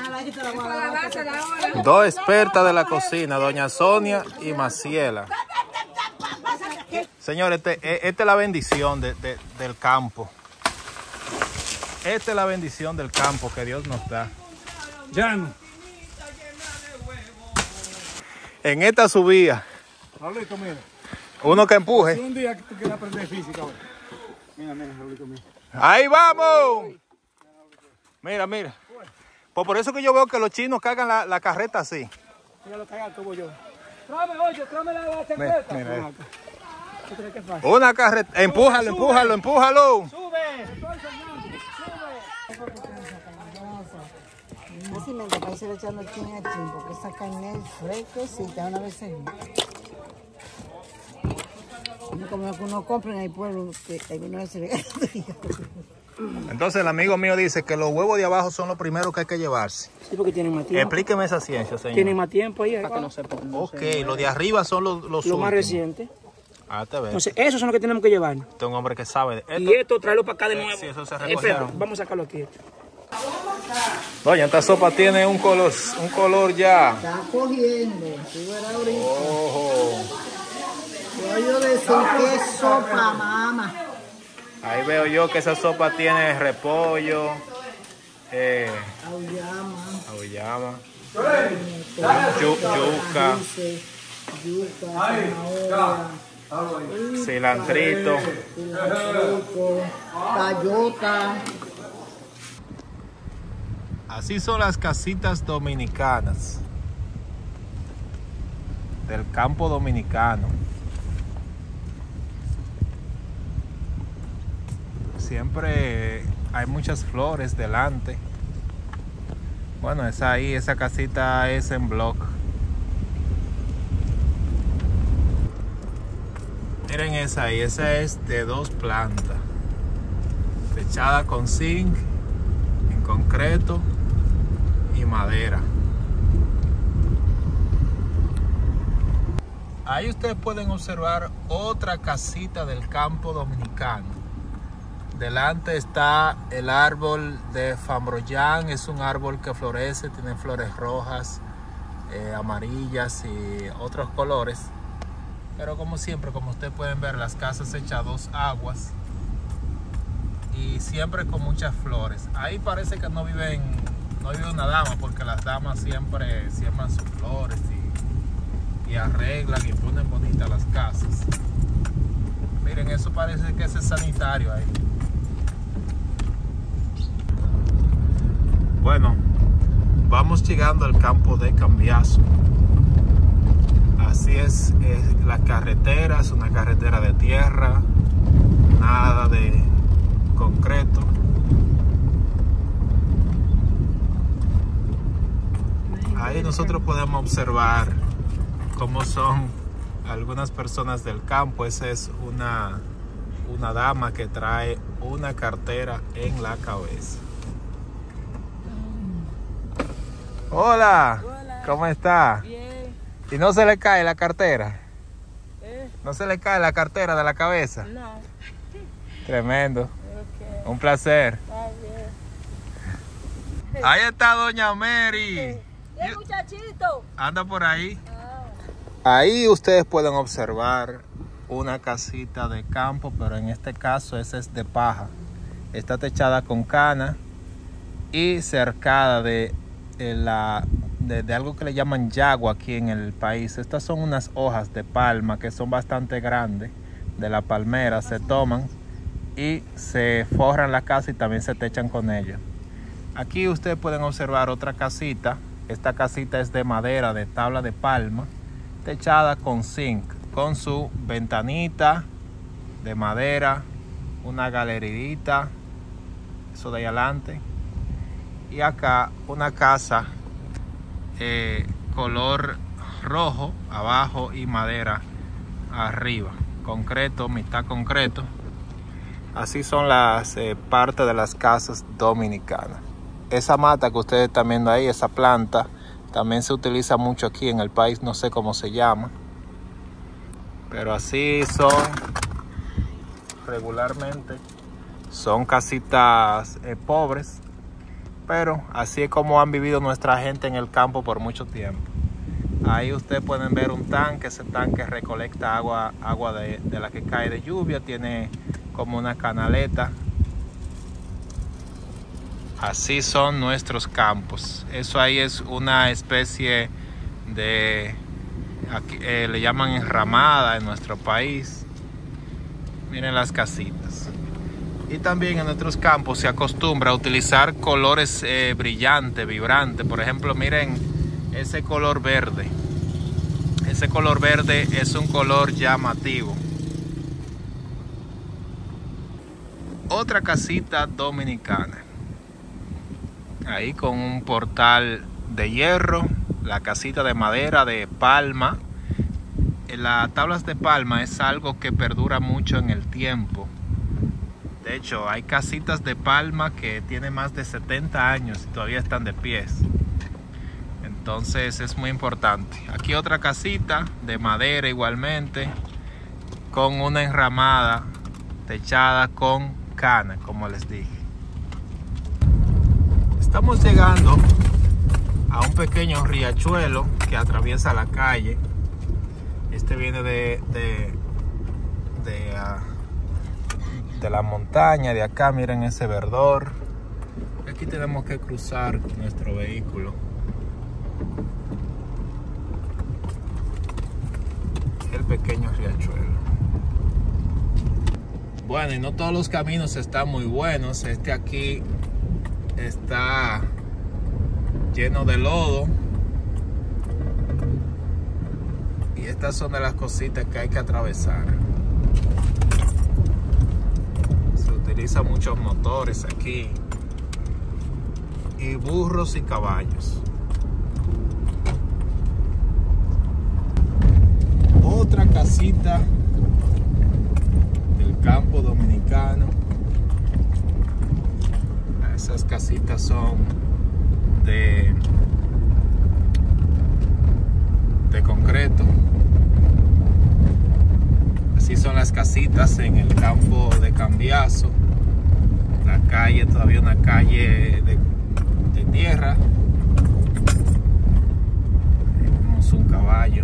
Dos expertas de la cocina, doña Sonia y Maciela. Señores, esta es la bendición del campo. Esta es la bendición del campo que Dios nos da. Llano. En esta subida. Raulito, mira. Uno que empuje. Si un día que tú quieras aprender física, ahora. Mira, Raulito, mira. ¡Ahí vamos! Mira, mira. Pues por eso que yo veo que los chinos cargan la carreta así. Mira lo cargan como yo. Tráeme la chancleta. Mira. ¿Tú crees que es fácil? Una carreta. Empújalo, empújalo, empújalo. ¡Sube! Fácilmente para ir echando el chin al chin, porque esa carne es fresquecita una vez en no como que uno compra en el pueblo, que alguna vez se le Entonces el amigo mío dice que los huevos de abajo son los primeros que hay que llevarse. Sí, porque tienen más tiempo. Explíqueme esa ciencia, señor. Tienen más tiempo ahí. Para que no sepa. Ok, los de arriba son los lo más reciente. Ah, te ves. Entonces, esos son los que tenemos que llevar. Este es un hombre que sabe de esto. Y esto, tráelo para acá de nuevo. Sí, eso se Espera, recogieron. vamos a sacarlo aquí. Doña, esta sopa tiene un color ya. está cogiendo. Tú verás ahorita. Ojo. Yo decir que es sopa, mamá. Ahí veo yo que esa sopa tiene repollo, auyama, yuca, cilantrito, Cayota. Así son las casitas dominicanas del campo dominicano. Siempre hay muchas flores delante. Bueno, esa casita es en block. Miren esa ahí, esa es de 2 plantas. Techada con zinc, en concreto y madera. Ahí ustedes pueden observar otra casita del campo dominicano. Delante está el árbol de Fambroyán, es un árbol que florece, tiene flores rojas, amarillas y otros colores. Pero como siempre, como ustedes pueden ver, las casas hechas a 2 aguas y siempre con muchas flores. Ahí parece que no vive una dama, porque las damas siempre siembran sus flores y arreglan y ponen bonitas las casas. Miren, eso parece que es el sanitario ahí. Bueno, vamos llegando al campo de Cambiazo. Así es la carretera, es una carretera de tierra, nada de concreto. Ahí nosotros podemos observar cómo son algunas personas del campo. Esa es una dama que trae una cartera en la cabeza. Hola, ¿cómo está? Bien. ¿Y no se le cae la cartera? ¿Eh? ¿No se le cae la cartera de la cabeza? No. Tremendo. Okay. Un placer. Está bien. Ahí está doña Mary. ¿Y el muchachito? Anda por ahí. Ah. Ahí ustedes pueden observar una casita de campo, pero en este caso esa es de paja. Está techada con cana y cercada de algo que le llaman yagua aquí en el país. Estas son unas hojas de palma que son bastante grandes, de la palmera. Se toman y se forran la casa y también se techan con ellas. Aquí ustedes pueden observar otra casita. Esta casita es de madera, de tabla de palma, techada con zinc, con su ventanita de madera, una galeridita, eso de ahí adelante. Y acá una casa color rojo abajo y madera arriba, concreto, mitad concreto. Así son las partes de las casas dominicanas. Esa mata que ustedes están viendo ahí, esa planta, también se utiliza mucho aquí en el país, no sé cómo se llama, pero así son regularmente. Son casitas pobres, pero así es como han vivido nuestra gente en el campo por mucho tiempo. Ahí ustedes pueden ver un tanque. Ese tanque recolecta agua de la que cae de lluvia. Tiene como una canaleta. Así son nuestros campos. Eso ahí es una especie de, aquí, le llaman enramada en nuestro país. Miren las casitas. Y también en nuestros campos se acostumbra a utilizar colores brillantes, vibrantes. Por ejemplo, miren ese color verde. Ese color verde es un color llamativo. Otra casita dominicana. Ahí con un portal de hierro. La casita de madera de palma. Las tablas de palma es algo que perdura mucho en el tiempo. De hecho, hay casitas de palma que tienen más de 70 años y todavía están de pies. Entonces es muy importante. Aquí otra casita de madera igualmente, con una enramada techada con cana, como les dije. Estamos llegando a un pequeño riachuelo que atraviesa la calle. Este viene de la montaña, de acá. Miren ese verdor. Aquí tenemos que cruzar con nuestro vehículo. El pequeño riachuelo. Bueno, y no todos los caminos están muy buenos. Este aquí está lleno de lodo. Y estas son de las cositas que hay que atravesar. Se utilizan muchos motores aquí. Y burros y caballos. Otra casita del campo dominicano. Esas casitas son de concreto. Así son las casitas en el campo de Cambiaso. La calle, todavía una calle de tierra. Vemos un caballo.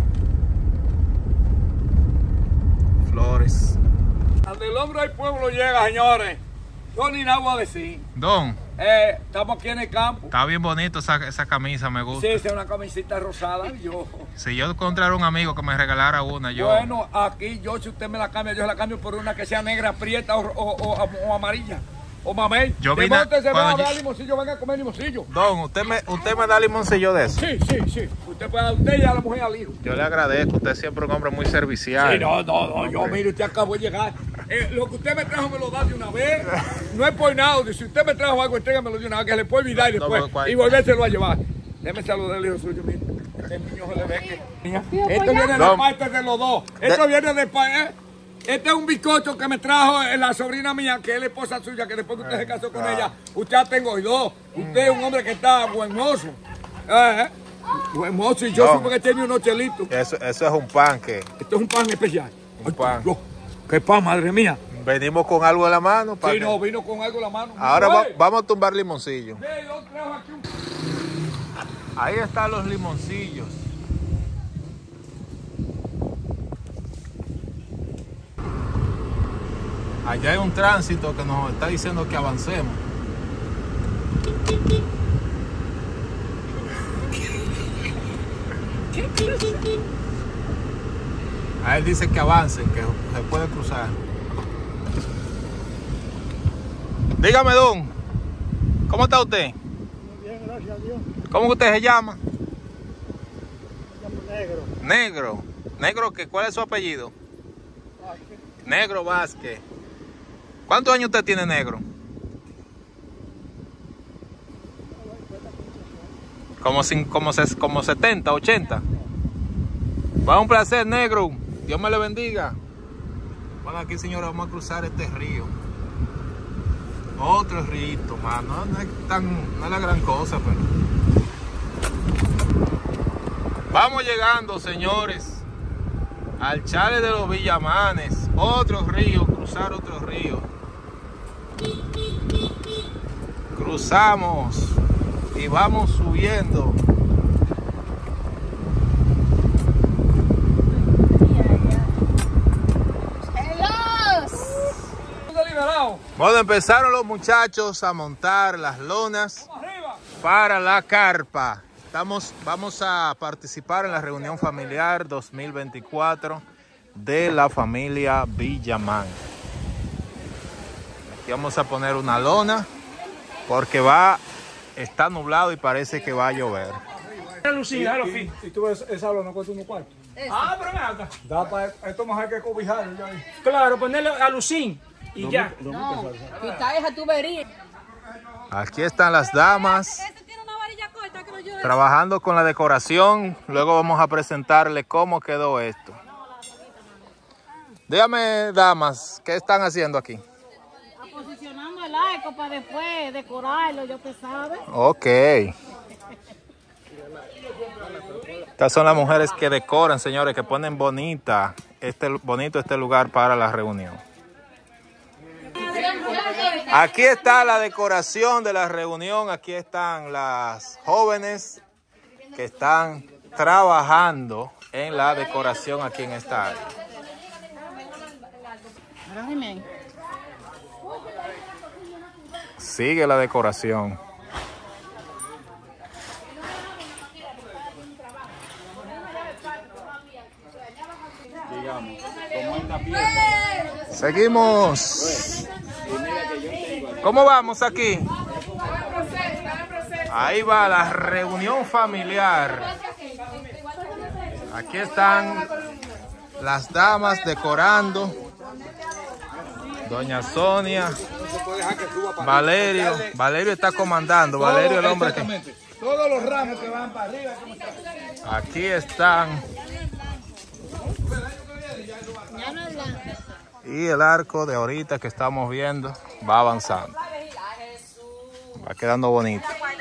Flores. Donde el hombre al pueblo llega, señores. Yo ni nada voy a decir. Don, Estamos aquí en el campo. está bien bonito esa camisa, me gusta. Sí, es una camisita rosada. Si yo encontrara un amigo que me regalara una, yo... Bueno, aquí yo, si usted me la cambia, yo se la cambio por una que sea negra, prieta o amarilla. O mamey. Yo vine se va a cuando dar limoncillo, venga a comer limoncillo. Don, ¿usted me da limoncillo de eso? Sí. Usted puede dar a usted y a la mujer al hijo. Yo le agradezco, usted siempre es un hombre muy servicial. Sí, no, yo mire, usted acabó de llegar. Lo que usted me trajo me lo da de una vez. No es por nada. Si usted me trajo algo, entrégamelo de una vez, que le puede olvidar y después y volvérselo a llevar. Déjeme saludar al hijo suyo, mire. Este niño se le ve que... Esto viene de parte de los dos. Esto viene de parte... Este es un bizcocho que me trajo la sobrina mía, que es la esposa suya, que después que usted se casó con ella, usted ya tengo dos. Usted es un hombre que está buen mozo. Buen mozo, y yo supe que tiene unos chelitos. Eso es un pan que... Esto es un pan especial. Un pan. ¿Qué pan, madre mía? Venimos con algo en la mano. Sí, vino con algo en la mano. Ahora vamos a tumbar limoncillo. Yo trajo aquí un... Ahí están los limoncillos. Allá hay un tránsito que nos está diciendo que avancemos. A él dice que avancen, que se puede cruzar. Dígame, don, ¿cómo está usted? Muy bien, gracias a Dios. ¿Cómo usted se llama? Me llamo Negro. Negro. ¿Negro qué? ¿Cuál es su apellido? Vázquez. Negro Vázquez. ¿Cuántos años usted tiene, Negro? Como 70, 80. Va, un placer, Negro. Dios me le bendiga. Bueno, aquí, señores, vamos a cruzar este río. Otro río, mano. No es la gran cosa, pero... Vamos llegando, señores, al Chale de los Villamanes. Otro río, cruzar otro río. Cruzamos. y vamos subiendo. Bueno, empezaron los muchachos a montar las lonas para la carpa. Vamos a participar en la reunión familiar 2024 de la familia Villamán. Aquí vamos a poner una lona porque está nublado y parece que va a llover. Y tú ves esa lona cuesta unos cuartos. Ah, pero me acá. Da para esto más hay que cobijarlo ya. Claro, ponerle a Lucín y ya. No, quita esa tubería. Aquí están las damas Este tiene una varilla corta que lo lleva. trabajando con la decoración. Luego vamos a presentarle cómo quedó esto. Dígame, damas, ¿qué están haciendo aquí? Posicionando el arco para después decorarlo, yo que sabe. Ok. Estas son las mujeres que decoran, señores, que ponen bonito este lugar para la reunión. Aquí está la decoración de la reunión. Aquí están las jóvenes que están trabajando en la decoración aquí en esta área. Sigue la decoración. Seguimos. ¿Cómo vamos aquí? Ahí va la reunión familiar. Aquí están las damas decorando. Doña Sonia, Valerio está comandando. Valerio, el hombre que... Todos los ramos que van para arriba. Aquí están. Y el arco de ahorita que estamos viendo va avanzando. Va quedando bonito.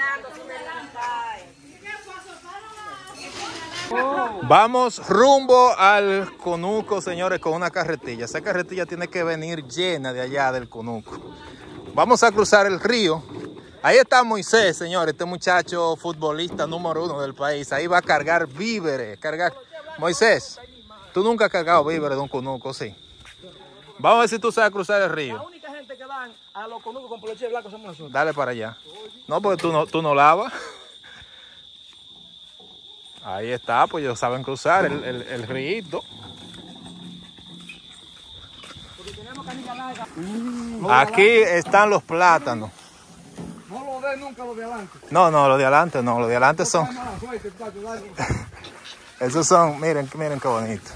Vamos rumbo al Conuco, señores, con una carretilla. Esa carretilla tiene que venir llena de allá del Conuco. Vamos a cruzar el río. Ahí está Moisés, señores, este muchacho futbolista número 1 del país. Ahí va a cargar víveres. Moisés, tú nunca has cargado víveres de un Conuco, ¿sí? Vamos a ver si tú sabes cruzar el río. La única gente que van a los Conucos con poloche blanco somos nosotros. Dale para allá. No, porque tú no lavas. Ahí está, pues ellos saben cruzar el río. Aquí están los plátanos. No lo ves nunca los de adelante. No, los de adelante no. Los de adelante son... Esos son, miren qué bonito.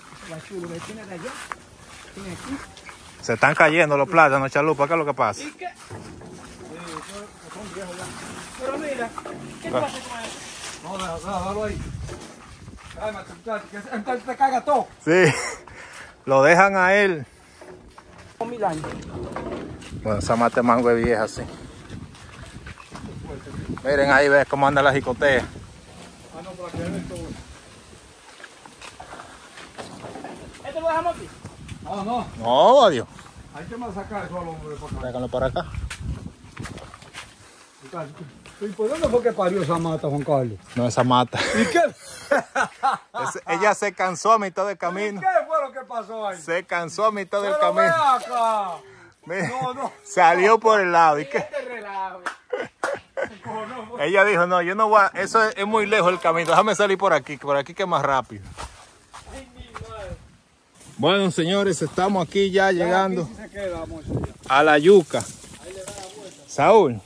Se están cayendo los plátanos, Chalupa, ¿qué es lo que pasa? ¿Y qué? Pero mira, ¿qué pasa con eso? No, déjalo ahí. Entonces te caga todo. Sí, lo dejan a él. Con 1000 años. Bueno, esa mate mango es vieja, sí. Miren ahí, ves cómo anda la jicotea. Ah, no, para que vean todo. ¿Esto lo dejamos aquí? No. No, adiós. Hay que más sacar eso al hombre para acá. Déjalo para acá. ¿Y por dónde fue que parió esa mata, Juan Carlos? No, esa mata. ¿Y qué? Ella se cansó a mitad del camino. ¿Qué fue lo que pasó ahí? Se cansó a mitad del Pero ven camino. acá. Mira, No. salió por el lado. ¿Y qué? Este relajo. Ella dijo, no, yo no voy a... Eso es muy lejos el camino. Déjame salir por aquí que es más rápido. Bueno, señores, estamos aquí ya llegando Aquí sí se queda, a la yuca. Saúl.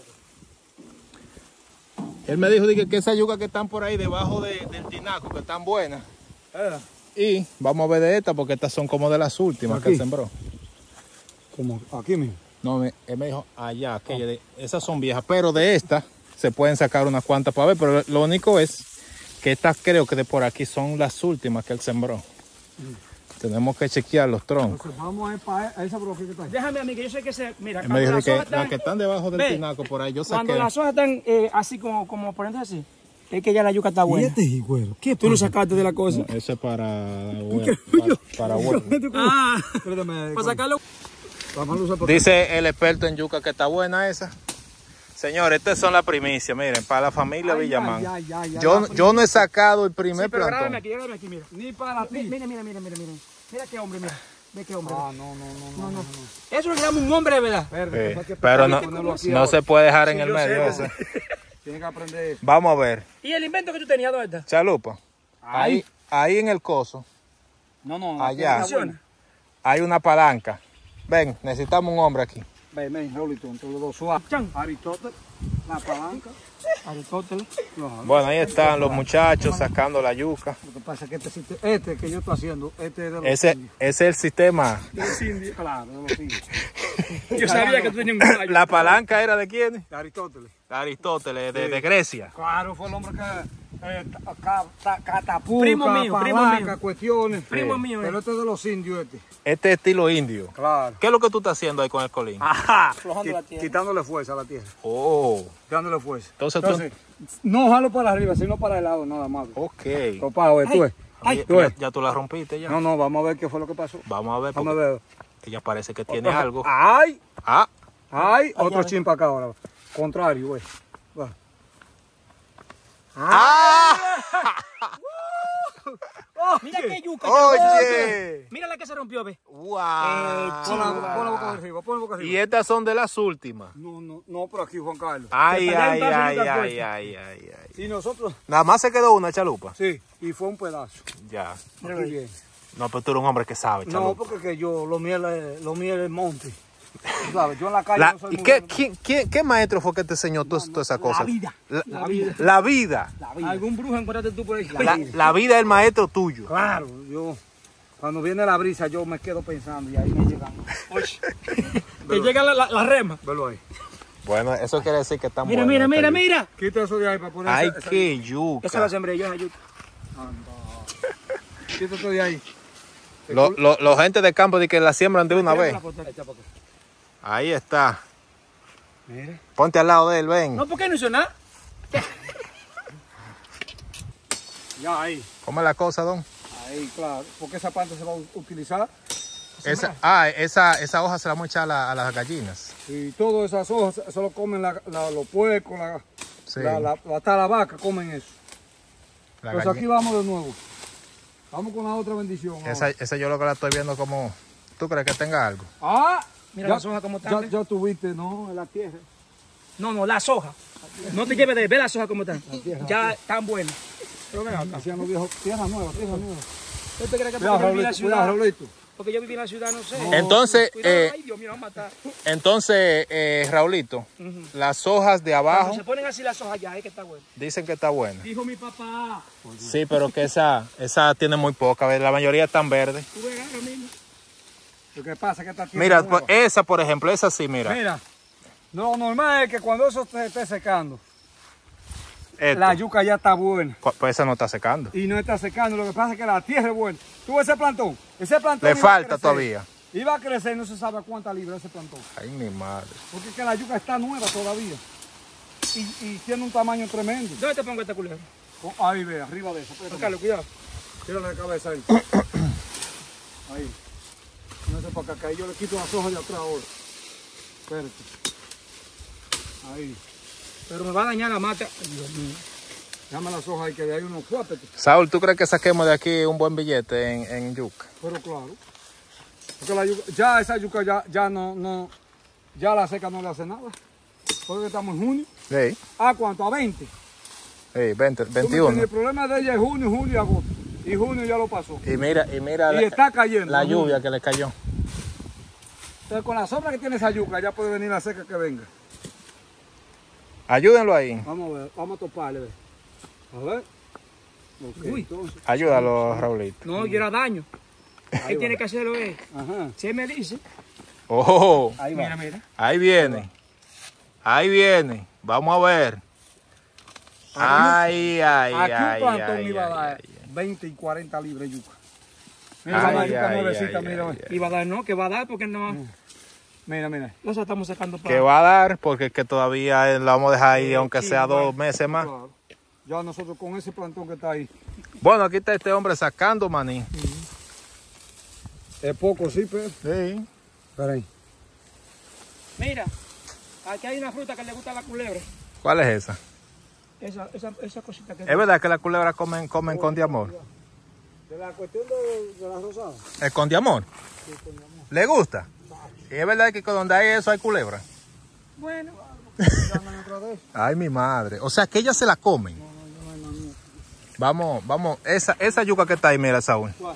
Él me dijo que esas yucas que están por ahí debajo del tinaco, que están buenas. Y vamos a ver de estas porque estas son como de las últimas que él sembró. Como aquí mismo. No, él me dijo allá, aquella esas son viejas, pero de estas se pueden sacar unas cuantas para ver, pero lo único es que estas creo que de por aquí son las últimas que él sembró. Tenemos que chequear los troncos. Entonces vamos a ir para esa broca que está ahí. Déjame a mí que yo sé que se... Mira, Él me dijo que están, las que están debajo del tinaco por ahí, yo saqué. Cuando las hojas están así como por dentro así, es que ya la yuca está buena. ¿Y este higüero? ¿Qué Tú lo sacaste de la cosa. No, eso es para huevo. Ah, Espérame. para sacarlo. Vamos a usar por... Dice el experto en yuca que está buena esa. Señores, estas son las primicias, miren, para la familia Villamán. Ay, Yo no he sacado el primer Sí, pero plantón. grábame aquí, mira. Ni para ti. Mira. Mira qué hombre, mira. Ve qué hombre. No. Eso le llama un hombre de verdad. Pero no se puede dejar en el medio eso. Tienes que aprender. Vamos a ver. ¿Y el invento que tú tenías, dónde está? Chalupa. Ahí en el coso, No. allá, Funciona. hay una palanca. Ven, necesitamos un hombre aquí. Ven, Raulito, entre los dos. Suave. Chan. Aristóteles, la palanca. Aristóteles. Bueno, ahí están los muchachos sacando la yuca. Lo que pasa es que este que yo estoy haciendo, este es de los Ese indios. es el sistema. De los indios, claro, de los indios. Yo sabía que tú tenías un caballo. ¿La palanca era de quién? De Aristóteles. De Aristóteles, de Grecia. Claro, fue el hombre que catapulta, Primo mío. cuestiones. Primo mío, Pero este es de los indios, este. Este estilo indio. Claro. ¿Qué es lo que tú estás haciendo ahí con el colín? Ajá. Aflojando la tierra. Quitándole fuerza a la tierra. Oh, Quitándole fuerza. entonces no jalo para arriba, sino para el lado, nada más. ok. Papá, oye, tú ves. Ya tú la rompiste ya. No, vamos a ver qué fue lo que pasó. Vamos a ver, Vamos a porque ver. ella parece que tiene algo. ¡Ay! Ah, ¡Ay! Otro chin para acá ahora. Contrario, güey. Va. Mira qué yuca. oye. Mira la que se rompió, ve. Wow. Pon la boca arriba, pon la boca Y arriba. estas son de las últimas. No, por aquí, Juan Carlos. Ay, Que para ay, allá ay, en Paso ay, nunca ay, ay, ay. Y nosotros, Nada más se quedó una chalupa. sí, y fue un pedazo. Ya. Aquí bien. No, pero tú eres un hombre que sabe, No, chalupa. porque que yo, lo mío es monte. Tú sabes, yo en la calle no soy ¿Y muy qué maestro fue que te enseñó todas esas cosas? vida. La vida. Algún brujo encontraste tú por ahí. La vida es el maestro tuyo. Claro, yo, cuando viene la brisa, yo me quedo pensando y ahí me llegan. Te llega la rema. Velo ahí. Bueno, eso quiere decir que están Mira, buenas mira, estas mira, yuyas. mira. Quita eso de ahí para poner Ay, esa- qué Esa la yuca. sembré yo, esa yuca. Quita eso de ahí. Los gente de campo de que la siembran de una vez. Echa para acá. Ahí está. Mira. Ponte al lado de él, ven. No, ¿por qué no hizo nada? Ya ahí. ¿Cómo es la cosa, don? Ahí, claro. Porque esa parte se va a utilizar. Esa hoja se la vamos a echar a las gallinas. Y todas esas hojas se lo comen los puercos, Sí. hasta la vaca comen eso. La Pues gallina. aquí vamos de nuevo. Vamos con la otra bendición. ahora. Esa yo lo que la estoy viendo como... ¿Tú crees que tenga algo? Ah, Mira ya- las hojas como están. Ya tuviste, ¿no? En la tierra. No, las hojas. No te lleves de ver las hojas como están. Ya están buenas. Pero ven acá. Hacían los viejos. Tierra nueva, tierra nueva. ¿Usted cree que Cuidado, porque yo viví en la Raulito, cuidado, ciudad? Raulito. Porque yo viví en la ciudad, no sé. Entonces, Cuidado, ay Dios mío, vamos a matar. Raulito, las hojas de abajo Cuando se ponen así las hojas ya, es que está bueno. dicen que está buena. Dijo mi papá. Sí, pero que esa tiene muy poca. La mayoría están verdes. Tú ves ahora mismo. Lo que pasa es que esta tierra Mira, nueva. pues, esa, por ejemplo, esa sí, mira. Mira, lo normal es que cuando eso se esté secando, Esto. la yuca ya está buena. Pues esa no está secando. Y no está secando, lo que pasa es que la tierra es buena. ¿Tú ves ese plantón? Ese plantón Le iba a falta crecer. todavía. Iba a crecer, no se sabe a cuántas libras ese plantón. Ay, mi madre. Porque es que la yuca está nueva todavía. Y tiene un tamaño tremendo. ¿Dónde te pongo esta culebra? Ahí ve, arriba de eso. Juan Carlos, cuidado. Tírale la cabeza ahí. Ahí. No sé para acá. Ahí yo le quito las hojas de atrás ahora. Espérate. Ahí. Pero me va a dañar la mata. Ay, Dios mío. Déjame las hojas ahí que de ahí unos fuertes. Saúl, ¿tú crees que saquemos de aquí un buen billete en yuca? Pero claro. Porque la yuca, ya esa yuca ya no, ya la seca no le hace nada. Porque estamos en junio. Sí. ¿A cuánto? A 20. Sí, 20, Tú me entiendes, 21. El problema de ella es junio, julio y agosto. Y junio ya lo pasó. Y mira Y está cayendo. la lluvia que le cayó. Entonces con la sombra que tiene esa yuca ya puede venir la seca que venga. Ayúdenlo ahí. Vamos a ver, vamos a toparle. A ver. Ok, Uy. entonces. Ayúdalo, Raulito. No, yo era daño. Ahí Él va. tiene que hacerlo es. Ajá. Si él me dice. Oh, Ahí va. Mira, mira. ahí viene. Ahí viene. Vamos a ver. Ay, ay, Aquí ay, un plantón ay, iba a dar ay, 20 y 40 libras de yuca. Mira Ay, la yuca ay, nuevecita, ay, mira. ay, ve. Y va a dar, no, que va a dar porque no. Mira. Los estamos sacando para. ¿Qué va a dar? Porque es que todavía la vamos a dejar ahí, aunque sí, sea bueno. 2 meses más. Claro. Ya nosotros con ese plantón que está ahí. Bueno, aquí está este hombre sacando maní. Es poco, sí, pero. Sí. Espera ahí. Mira, Aquí hay una fruta que le gusta a la culebra. ¿Cuál es esa? Esa cosita que... ¿Es verdad que las culebras comen con diamor? De la cuestión de la rosada. ¿Es con diamor? Sí, con diamor. ¿Le gusta? ¿Y es verdad que donde hay eso hay culebra? Bueno. Ay, mi madre. O sea, que ellas se la comen. Vamos. Esa yuca que está ahí, mira, Saúl. ¿Cuál?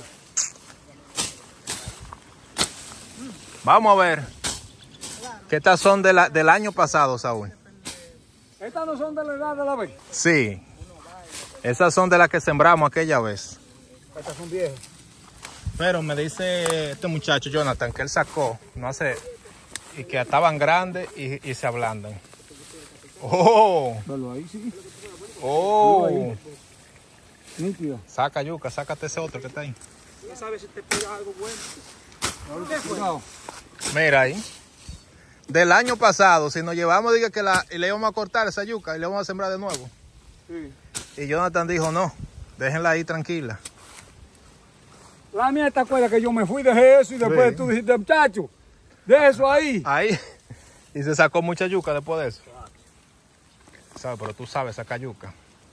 Vamos a ver. Que estas son del año pasado, Saúl. ¿Estas no son de la edad de la vez? Sí. Esas son de las que sembramos aquella vez. Estas son viejas. Pero me dice este muchacho, Jonathan, que él sacó, no sé, y que estaban grandes y se ablandan. ¡Oh! Velo ahí, sí. ¡Oh! Nítido. Saca yuca, sácate ese otro que está ahí. No sabes si te pega algo bueno. Cuidado. Mira ahí. Del año pasado, si nos llevamos, diga que le íbamos a cortar esa yuca y le vamos a sembrar de nuevo. Sí. Y Jonathan dijo, no, déjenla ahí tranquila. La mía te acuerdas que yo me fui, dejé eso y después Sí. tú dijiste, muchacho, de eso ahí. Ahí. Y se sacó mucha yuca después de eso. ¿Sabes? Pero tú sabes sacar yuca.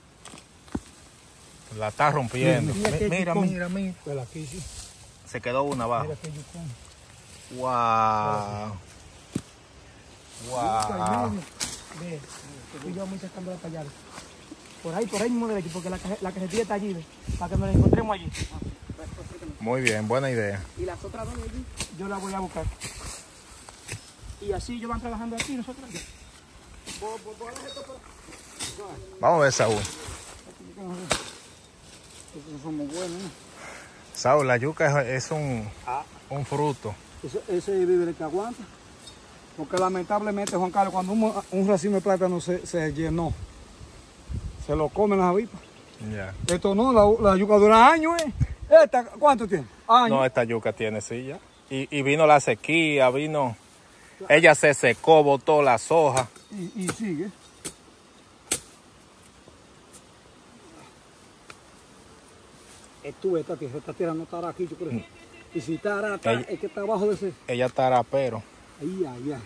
La está rompiendo. Mira. Pues aquí sí. Se quedó una abajo. Mira qué yucón. Wow. Wow. Ve, y yo muy sacándola para allá. Por ahí mismo derecho, porque la cajetilla está allí, ve, para que nos la encontremos allí. Muy bien, buena idea. Y las otras dos de allí, yo las voy a buscar. Y así ellos van trabajando aquí, nosotros allá. Vamos a ver, Saúl. Estos somos buenos, ¿no? Saúl, la yuca es un fruto. Ese vive el que aguanta. Porque lamentablemente, Juan Carlos, cuando un racimo de plátano se llenó, se lo comen las avispas. Ya. Esto no, la yuca dura años, ¿eh? ¿Esta cuánto tiene? Años. No, esta yuca tiene silla. Y vino la sequía, vino... Ella se secó, botó las hojas. Y sigue. Esta tierra no estará aquí, yo creo. Y si estará acá, es que está abajo de ese. Ella está rapero. Ahí.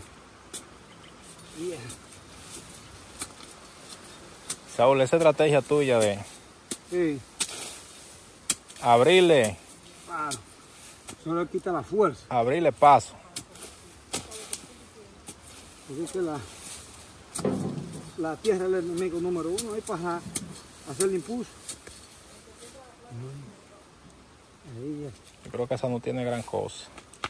Saúl, esa estrategia tuya de Sí, abrirle claro. Eso le quita la fuerza. Abrirle paso. Porque es que la tierra es el enemigo número uno, ahí para hacer el impulso. Ahí ya. Yo creo que esa no tiene gran cosa.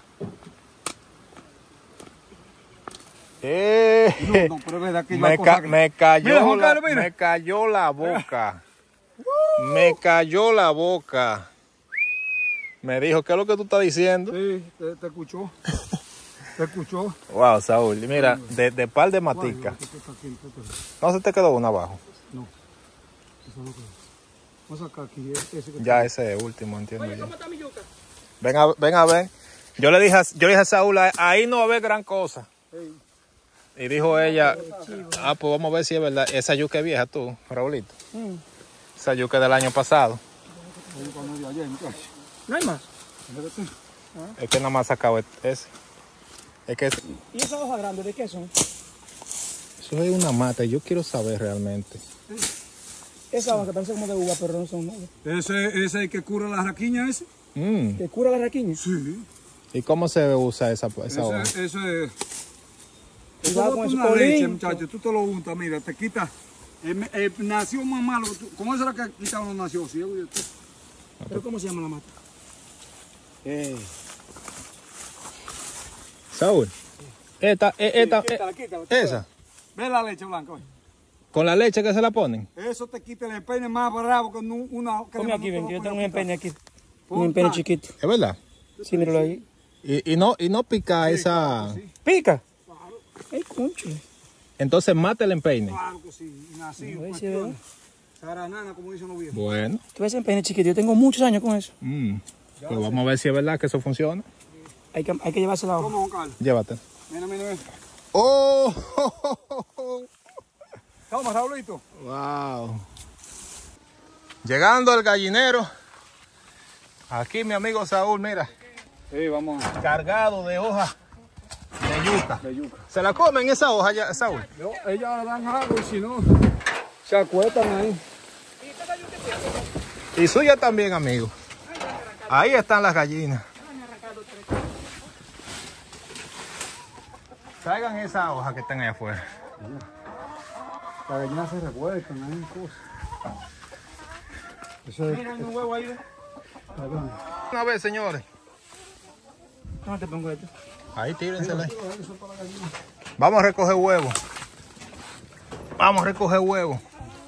No, pero es verdad que yo hay cosas que- Me cayó, Mira, Juan Carlos, mira. me cayó la boca. Me cayó la boca. Me dijo, ¿qué es lo que tú estás diciendo? Sí, te escuchó. Te escuchó. Wow, Saúl, mira, de par de matica. ¿No se te quedó una abajo? No. Eso no quedó. Vamos a sacar aquí ese que Ya ese último, entiendo Oye, yo. ¿cómo está mi yuca? Ven a ver. Yo le dije a Saúl, ahí no va a haber gran cosa. Sí. Y dijo ella, pues vamos a ver si es verdad. Esa yuca es vieja tú, Raulito. Esa yuca es del año pasado. Ahí cuando de ayer, muchacho. No hay más. Es que nada más sacado ese. Es que ¿Y esas hojas grandes de qué son? eso es una mata y yo quiero saber realmente. Esas hojas que parecen como de uva, pero no son uvas. Ese es el que cura la raquiña ese. ¿Que cura la raquiña? Sí. ¿Y cómo se usa esa hoja? Ese Cuidado es con una ese leche, colín. muchacho. Tú te lo untas, mira, te quita. Nació más malo. ¿Cómo será que quitaron los nació ciego? ¿Pero cómo se llama la mata? Saúl, esta, Quítala. esa, Ve la leche blanca, oye. con la leche que se la ponen. Eso te quita el empeine más bravo que una... Come aquí, ven, que yo tengo un empeine aquí. Ponta. Un empeine chiquito. ¿Es verdad? Sí, míralo ahí. Y no pica esa... ¿Pica? Ay, concho. Entonces mata el empeine. Claro que sí, nací. A ver si es verdad. Saranana, como dicen los viejos. Bueno, Tú ves ese empeine chiquito. Yo tengo muchos años con eso. pues vamos a ver si es verdad que eso funciona. Hay que llevarse la hoja. ¿Cómo, Juan Carlos? Llévate. Mira. ¡Oh! Toma, Raulito. ¡Wow! Llegando al gallinero. Aquí mi amigo Saúl, mira, Sí, vamos. cargado de hojas de yuca. De yuca. ¿Se la comen esa hoja, ya, Saúl? No, ellas dan algo y si no, se acuestan ahí. Y suya también, amigo. Ahí están las gallinas. Traigan esa hoja que están ahí afuera. Las gallinas se revuelcan ahí, cosas. Eso es. Mira, hay un huevo ahí, ¿ves? Una vez, señores. ¿Dónde te pongo esto? Ahí tírensela. Vamos a recoger huevo. Vamos a recoger huevo.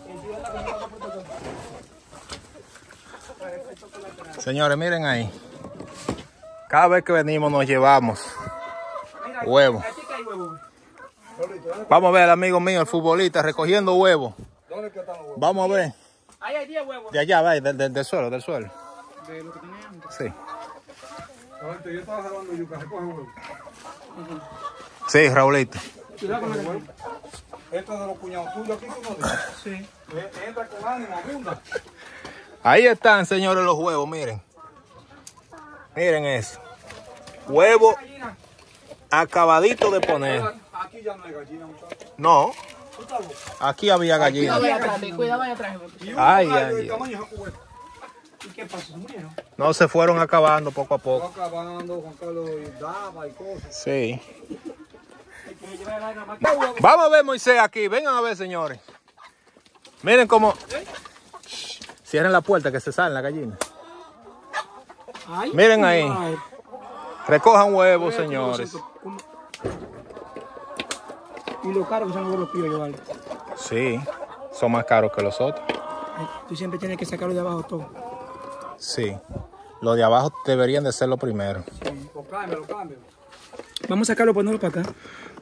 Señores, miren ahí. Cada vez que venimos nos llevamos huevo. Aquí que hay huevo. Vamos a ver al amigo mío, el futbolista, recogiendo huevo. ¿Dónde están los huevos? Vamos a ver. Ahí hay 10 huevos. De allá, va, del suelo, del suelo. De lo que tenía antes. Sí. Ahorita yo estaba jalando yuca, recoge huevos. Sí, Raulito. Cuidado con el huevo. Esto es de los cuñados tuyos aquí, tú no dices. Sí. Entra con ánimo, abunda. Ahí están, señores, los huevos, miren. Miren eso. Huevo acabadito de poner. Aquí ya no hay gallina, muchachos. No, aquí había gallina. Cuidado ahí atrás. Ay, ay, ay. ¿Y qué pasó? ¿Se murieron? No, se fueron acabando poco a poco. Acabando, Juan Carlos daba y cosas. Sí. Vamos a ver, Moisés, aquí. Vengan a ver, señores. Miren cómo... Cierren la puerta que se salen las gallinas. Ay, Miren ahí. Recojan huevos, señores. Y lo caro que son los huevos píos, ¿vale? Sí, son más caros que los otros. Tú siempre tienes que sacarlo de abajo todo. Sí. Los de abajo deberían de ser los primeros. Lo cambio. Vamos a sacarlo, ponerlo para acá.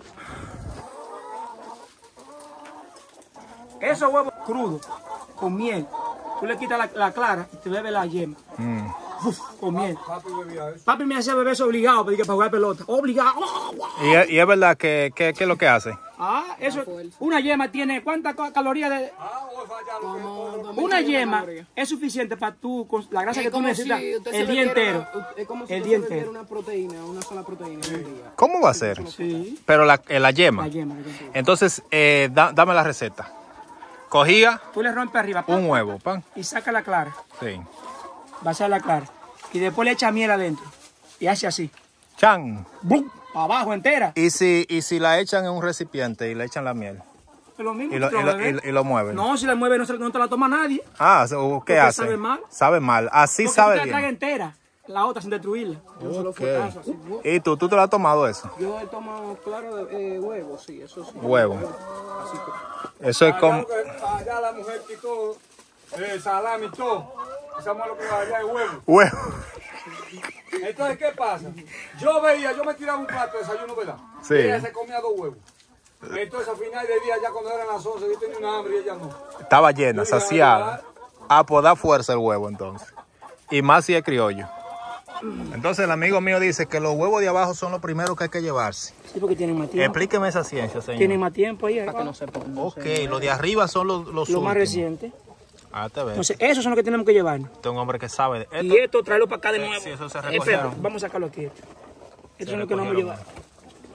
Esos huevos crudos, con miel. Tú le quitas la clara y te bebes la yema. Uf, con miel. Papi bebía eso. Papi me hacía beber eso obligado para jugar pelota. Obligado. Y es verdad que es lo que hace. Ah, eso. Una yema tiene ¿cuántas calorías de...? Una yema es suficiente para tú, con la grasa que tú necesitas el día entero. Es como si El tú día se bebiera entero. una proteína, una sola proteína en el día. ¿Cómo va a ser? Sí, Pero la yema. la yema. Entonces, dame la receta. Cogía Tú le rompes arriba un huevo, pan. y saca la clara. Sí. Vacía la clara. Y después le echa miel adentro. Y hace así. Chan. ¡Bum! Para abajo entera. Y si la echan en un recipiente y le echan la miel. Es lo mismo. Y lo mueven. No, si la mueve no te la toma nadie. Ah, ¿qué hace? sabe mal. Sabe mal. Así Porque sabe tú te la tragas bien. entera. La otra sin destruirla. Ok. ¿Y tú te lo has tomado eso? Yo he tomado claro de huevo, sí, eso sí. Huevo. Así que, Eso es como... Allá la mujer quitó el salami y todo. Esa mujer lo que va allá es huevo. Huevo. Entonces, ¿qué pasa? Yo me tiraba un plato de desayuno, ¿verdad? Sí. Y ella se comía 2 huevos. Entonces, al final del día, ya cuando eran las 11, yo tenía una hambre y ella no. Estaba llena, saciada. A por dar fuerza el huevo, entonces. Y más si es criollo. Entonces, el amigo mío dice que los huevos de abajo son los primeros que hay que llevarse. Sí, porque tienen más tiempo. Explíqueme esa ciencia, señor. Tienen más tiempo ahí. para que no sepa. Ok, los de arriba son los Lo últimos. más reciente. Ah, te ves. Entonces, esos son los que tenemos que llevarnos. Este es un hombre que sabe de esto. Y esto, tráelo para acá de nuevo. Sí, eso se Espera, recogieron. vamos a sacarlo aquí. Estos son los que no recogieron. vamos a llevar.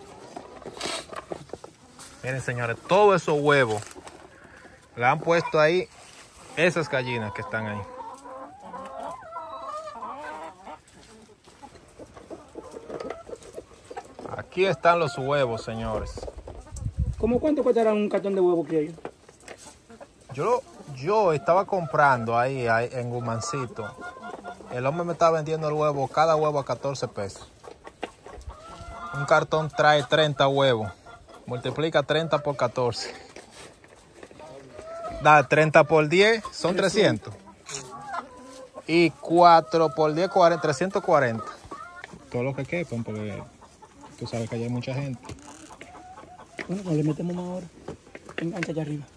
Miren, señores, todos esos huevos le han puesto ahí esas gallinas que están ahí. Aquí están los huevos, señores. ¿Cómo cuánto costará un cartón de huevo criollo? Yo estaba comprando ahí en Gumancito. El hombre me estaba vendiendo el huevo, cada huevo a 14 pesos. Un cartón trae 30 huevos. Multiplica 30 por 14. Da 30 por 10, son 300. Y 4 por 10, 340. Todo lo que quepan, porque tú sabes que allá hay mucha gente. Bueno, pues le metemos más ahora. Engancha allá arriba.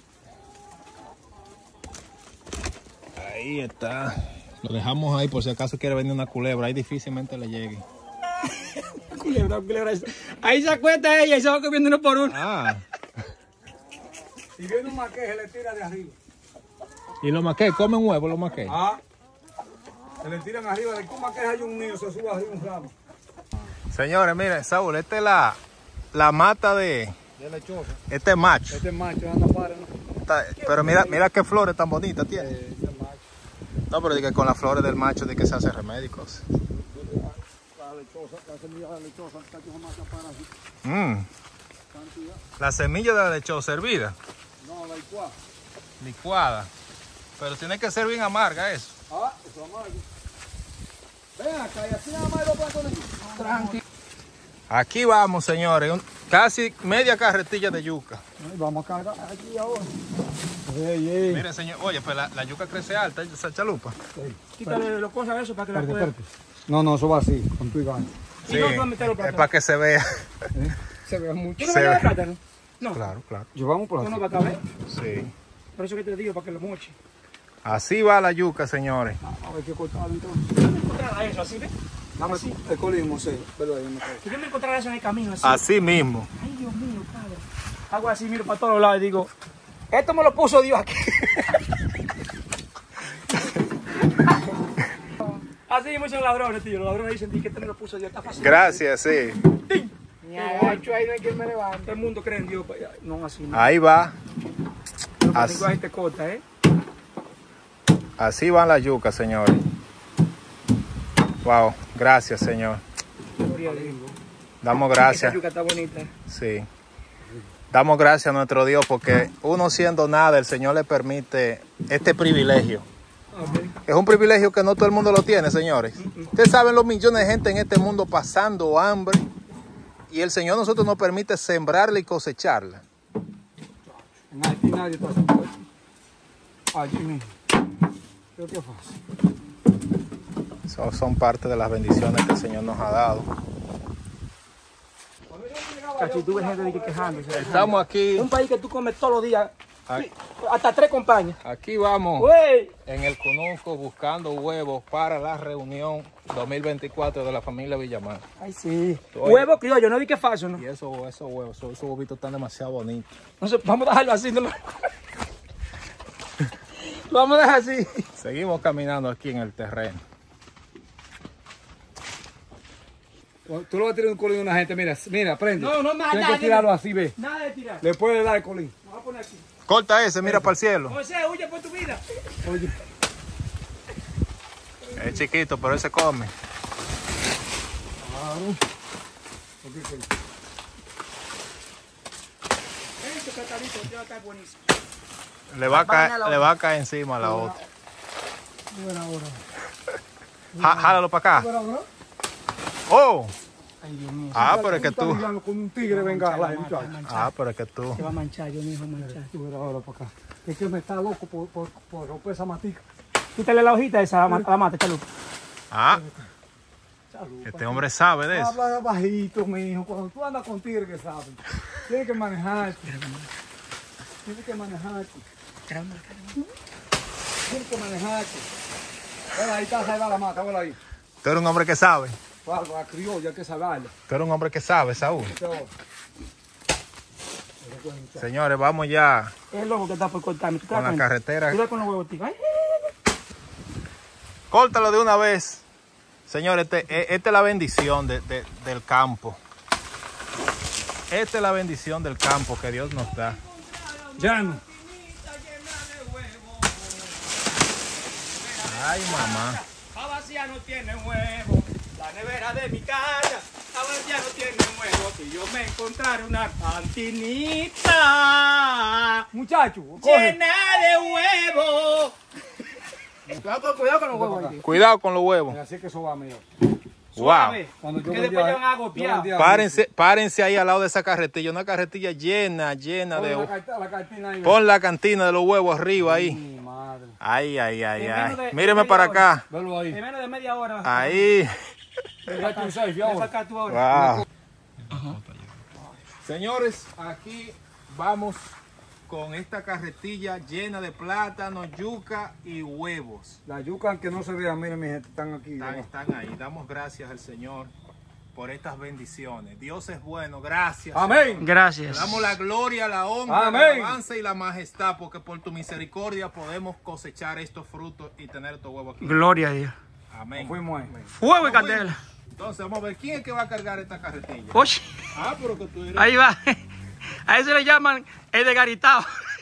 Ahí está. Lo dejamos ahí por si acaso quiere venir una culebra. Ahí difícilmente le llegue. Culebra. Ahí se acuesta ella y se va comiendo uno por uno. Ah. Si viene un maqué, se le tira de arriba. ¿Y los maqués comen huevo, los maqués? Ah. Se le tiran arriba. De que un maqué hay un niño, se sube arriba un ramo. Señores, miren, Saúl, esta es la mata de lechosa. este macho. Este macho anda para, ¿no? Pero mira qué flores tan bonitas tiene. Este macho. No, pero que con las flores del macho de que se hace remedios. La lechosa, la semilla de la lechosa, está que jamás para así. La semilla de la lechosa hervida. No, la licuada. Licuada. Pero tiene que ser bien amarga eso. Ah, eso es amargo. Ven acá, y así nada más los platones. Tranquilo. Aquí vamos, señores. Casi media carretilla de yuca. Vamos a cargar aquí ahora. Ey. Mire, señor. Oye, pues la yuca crece alta, esa chalupa. Quítale los cosas de eso para que la pueda. No, eso va así, con tu y gana. Sí, es para que se vea. Se ve mucho. ¿Tú no me das plátano? No. Claro. Llevamos por ¿Tú aquí. no vas a caber? Sí. Por eso que te digo, para que lo moche. Así va la yuca, señores. A ver qué cortarlo entonces. Yo me encontrara eso así, ¿ves? Dame el colismo, sí. Pero ahí me cae. Que yo me encontrara eso en el camino así. Así mismo. Ay, Dios mío, padre. Hago así, miro para todos lados y digo, esto me lo puso Dios aquí. Así mismo son los ladrones, tío. Los ladrones dicen que esto me lo puso Dios. Está fácil. Gracias, sí. Ni agacho ahí no hay quien me levante. Todo el mundo cree en Dios. No, así no. Ahí va. Pero Así. conmigo ahí te corta, ¿eh? Así van las yucas, señores. Wow. Gracias, Señor. Gloria a Dios. Damos Esta gracias. yuca está bonita. Sí. Damos gracias a nuestro Dios porque uno siendo nada, el Señor le permite este privilegio. Es un privilegio que no todo el mundo lo tiene, señores. Ustedes saben los millones de gente en este mundo pasando hambre y el Señor nosotros nos permite sembrarla y cosecharla. En Haití nadie está haciendo eso. Allí mismo. Creo que es fácil. Son parte de las bendiciones que el Señor nos ha dado. Cachi, tú ves gente de que quejándose. Estamos aquí. Un país que tú comes todos los días. Aquí. Hasta 3 compañías. Aquí vamos Güey. en el Conuco buscando huevos para la reunión 2024 de la familia Villamar. Ay, sí. Oye. Huevo criollo, no di que es falso, ¿no? Y esos huevos, esos huevitos están demasiado bonitos. Entonces, vamos a dejarlo así, ¿no? Lo vamos a dejar así. Seguimos caminando aquí en el terreno. Tú lo vas a tirar un colín a una gente, mira, prende. No, más Tienes nada. que tirarlo así, ve. Nada de tirar. Le puedes dar el colín. Vamos a poner aquí. Corta ese, mira para el cielo. José, huye por tu vida. Oye, Es chiquito, pero él se come. claro. Este platadito ya está buenísimo. Le va a caer encima a la otra. Buena hora. Jálalo para acá. Buena hora. Oh. Ay, Dios mío. Ah, pero es que Estás tú. ligando con un tigre, venga, la muchacho. Ah, pero es que tú. Se va a manchar, Dios mío, se va a manchar. Buena hora para acá. Es que me está loco por romper esa matica. Quítale la hojita esa a la mata, chalupa. Ah. Este hombre sabe de eso. Habla bajito, mi hijo. Cuando tú andas con tigre que sabes. Tienes que manejarte. Tienes que manejarte. Tienes que manejarte. Bueno, ahí está, ahí va la mata, bueno ahí. Tú eres un hombre que sabe. Claro, la criolla hay que saberla. Tú eres un hombre que sabe, Saúl. Señores, vamos ya Es el lobo que está por cortarme. ¿Tú te das con la cuenta? carretera. Cuidado con los huevos, tío. Ay, Córtalo de una vez. Señores, esta es la bendición del campo. Esta es la bendición del campo que Dios nos da. Ya no. Ay, mamá. La vacía no tiene huevo. La nevera de mi casa. La vacía no tiene huevo. Si yo me encontrara una cantinita Muchacho, coge. llena de huevo. Cuidado con los huevos aquí. Cuidado con los huevos. Así que eso va mejor. Wow. Suave. Cuando yo Que vendía- después le van a yo agopiar. vendía- Párense ahí al lado de esa carretilla. Una carretilla llena Pon de la huevos. cartina ahí. Pon la cantina de los huevos arriba ahí. Mi madre. Ay, ay, ay, En menos de- ay. de Míreme media para hora. acá. Velo ahí. En menos de media hora. Ahí. Ya tú sabes, Ven ahora. para acá tú ahora. Wow. Señores, aquí vamos con esta carretilla llena de plátanos, yuca y huevos. La yuca que no se vea, miren mi gente, están aquí. Están ahí. Damos gracias al Señor por estas bendiciones. Dios es bueno. Gracias. Amén. Señor. Gracias. Te damos la gloria, la honra, Amén. la alabanza y la majestad, porque por tu misericordia podemos cosechar estos frutos y tener estos huevos aquí. Gloria a Dios. Amén. Fuimos ahí. Fuego y candela. Entonces, vamos a ver quién es que va a cargar esta carretilla. Oye, Pero que tú eres... ahí va. A eso le llaman el de garitao.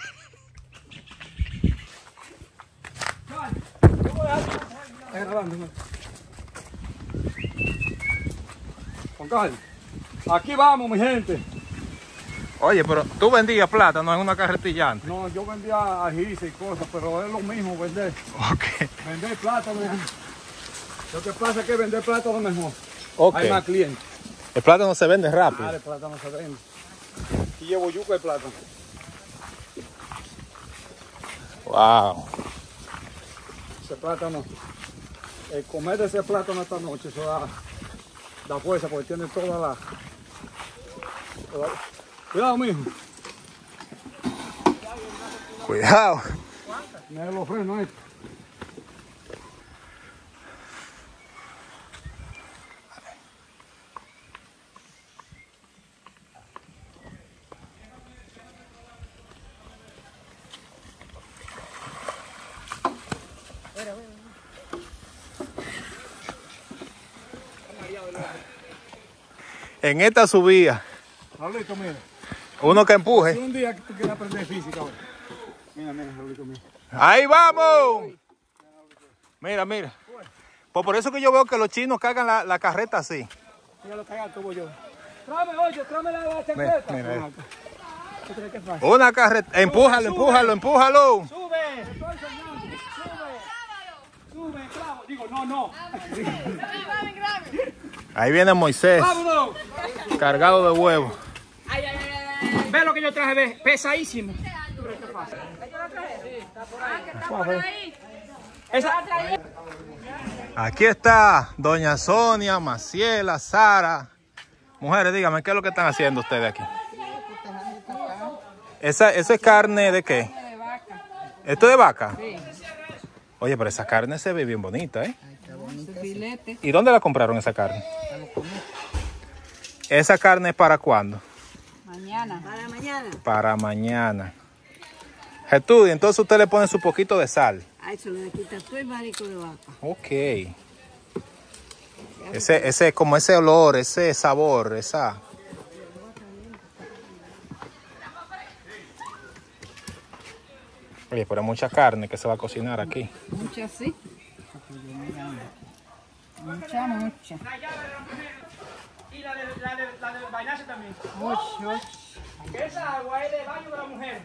Juan Carlos, aquí vamos, mi gente. Oye, pero tú vendías plátano en una carretilla antes. No, yo vendía ajíes y cosas, pero es lo mismo vender. Ok. Vender plátano. Lo que pasa es que vender plátano es mejor. Ok. Hay más clientes. El plátano se vende rápido. El plátano se vende. Aquí llevo yuca y plátano. Wow. Ese plátano, el comer de ese plátano esta noche, eso da fuerza porque tiene toda la... Cuidado, mijo. Cuidado. Mira los frenos estos. En esta subida, Raulito, mira. uno que Si empuje. un día que tú quieres aprender física, ahora. Mira, Raulito, mira. ¡Ahí vamos! Mira, mira. Pues por eso que yo veo que los chinos cargan la carreta así. Mira lo que haga tuvo yo. Tráeme, oye, tráeme la chancleta. Mira. ¿Qué crees que pasa? Una carreta. Empújalo, empújalo, empújalo. Sube, estoy soñando. Sube, clavo. Digo, no. Ahí viene Moisés, ¡Vámonos! cargado de huevos. Ve lo que yo traje, ve, pesadísimo. Aquí está doña Sonia, Maciela, Sara. Mujeres, díganme, ¿qué es lo que están haciendo ustedes aquí? ¿Esa es carne de qué? De vaca. ¿Esto es de vaca? Sí. Oye, pero esa carne se ve bien bonita, ¿eh? Ese filete. ¿Y dónde la compraron esa carne? ¿Esa carne es para cuándo? Mañana. Para mañana. Para mañana. Jesús, y entonces usted le pone su poquito de sal. A eso le quita todo el marico de vaca. Ok. Como ese olor, ese sabor, esa... Oye, pero hay mucha carne que se va a cocinar aquí. Mucha sí. Mucha. Y la de bañarse también. Mucho. Esa agua es de baño de la mujer.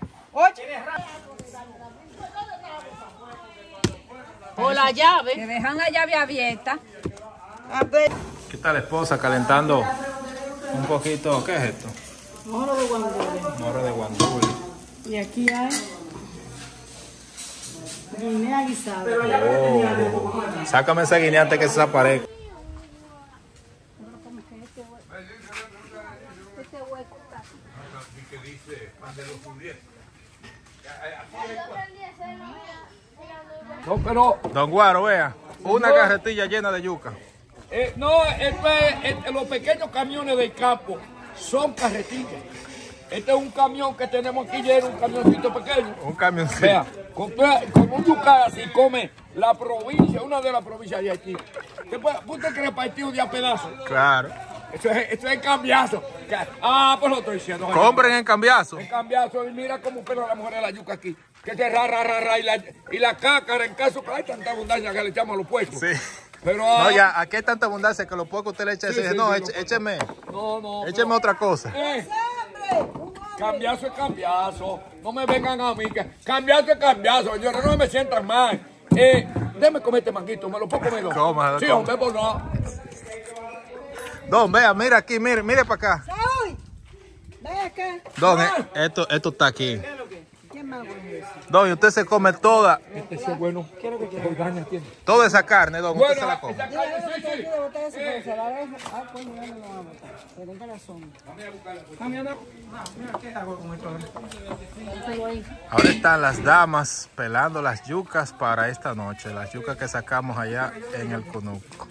O la llave. Que dejan la llave abierta. Aquí está la esposa calentando un poquito. ¿Qué es esto? Moro de guandule. Moro de guandule. Y aquí hay guinea guisada. Oh. Sácame esa guinea antes que se desaparezca. No, pero Don Guaro, vea, una carretilla llena de yuca. los pequeños camiones del campo son carretillas. Este es un camión que tenemos aquí lleno, un camioncito pequeño. Un camioncito. Vea, con un yucal así come la provincia, una de las provincias de Haití. ¿Usted cree partido de a pedazos? Claro. Esto es cambiazo. Pues lo estoy diciendo. Compren en cambiazo. En cambiazo, y mira cómo pela la mujer de la yuca aquí. Que se ra, y la cácara, en caso que hay tanta abundancia que le echamos a los puestos. Sí. Pero, No, ya, aquí hay tanta abundancia que lo poco usted le echa. Sí, Dice, sí, no, sí, écheme. No. Écheme otra cosa. Cambiazo es cambiazo. No me vengan a mí. Cambiazo es cambiazo, señores. No me sientan mal. Déjame comer este manguito. ¿Me lo puedo comer? Cómalo, Sí, cómalo. hombre, pues no. Don, vea, mira aquí, mire para acá. ¡Saúl! Ven acá. Don, esto está aquí. ¿Qué más bueno es eso? Don, y usted se come toda Eso es bueno. toda esa carne, don. Usted se la Bueno, come. esa Dile a carne, uno sí, que hay sí. que botar eso, pero se la deja. Coño, ya no lo van a botar. Que venga la sombra. Ahora están las damas pelando las yucas para esta noche. Las yucas que sacamos allá en el Conuco.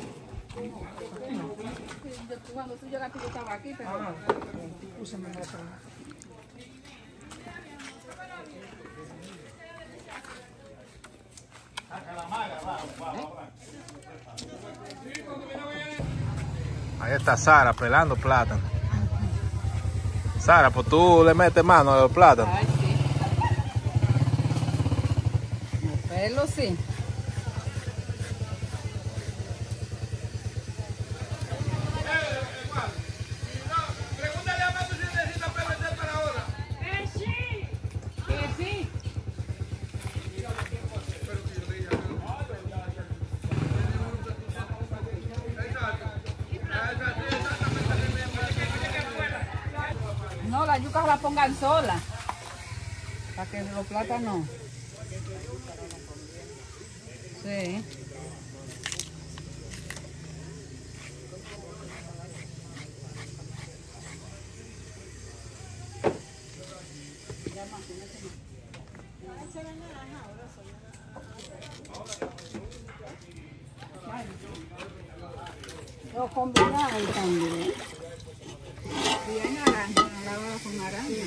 Cuando tú llegaste yo estaba aquí, pero puse mi ropa. Ahí está Sara pelando plátano. Sara, pues tú le metes mano a los plátanos. Ay, sí. Me pelo, sí. Pregúntale a Mato si necesita PVC para ahora. Que sí. No, las yucas las pongan solas. Para que los plátanos. Sí. Lo combinamos también. Sí, hay naranja, la hago con naranja.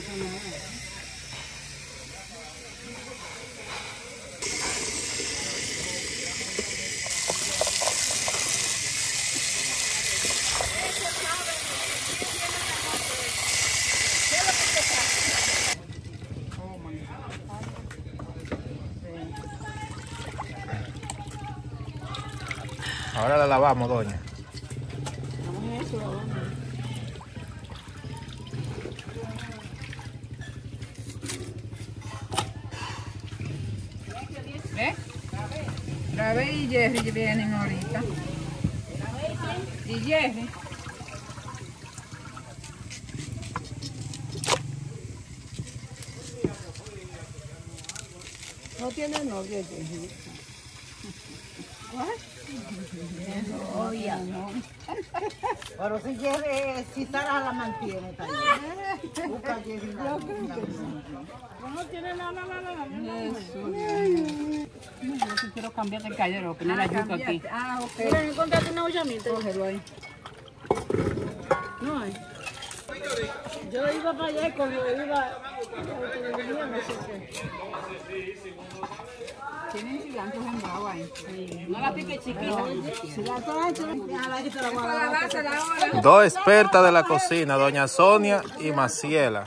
Ahora la lavamos, doña. ¿Ves? Rabe y Jerry vienen ahorita. Y Jerry. No tiene novio, Jerry. No, ya no. Pero si Jerry, si Sara la mantiene también. Busca Jerry. No tiene nada. Yo sí quiero cambiar de calle, poner la yuca aquí. Ah, ok. Mira, encontraste una ollamita. Cógelo ahí. No hay. Yo iba para allá y cuando iba, no sé qué. Tienen cilantro sembrado ahí. No la pique chiquita. Dos expertas de la cocina, doña Sonia y Maciela.